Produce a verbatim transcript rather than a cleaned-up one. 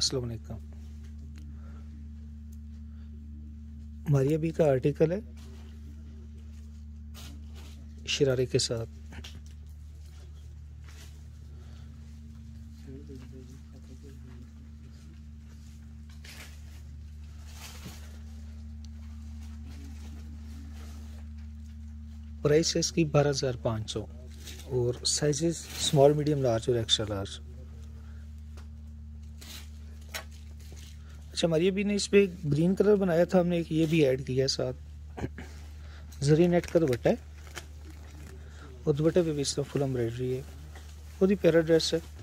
अस्सलाम वालेकुम। मारिया बी का आर्टिकल है शरारे के साथ। प्राइस है इसकी बारह हज़ार पाँच सौ और साइजेस स्मॉल मीडियम लार्ज और एक्स्ट्रा लार्ज। अच्छा, मारिया बी ने इस पे ग्रीन कलर बनाया था, हमने एक ये भी ऐड किया है साथ। जरी नेट का दुपट्टा है और दुपट्टे पे भी इसका फुल एम्ब्रॉयडरी है। बहुत ही प्यारा ड्रेस है।